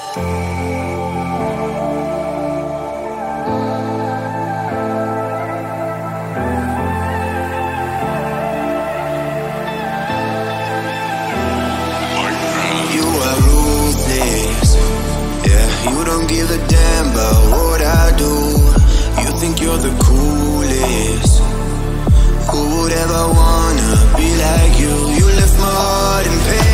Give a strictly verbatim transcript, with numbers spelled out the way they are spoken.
You are ruthless, yeah, you don't give a damn about what I do. You think you're the coolest. Who would ever wanna be like you? You left my heart in pain.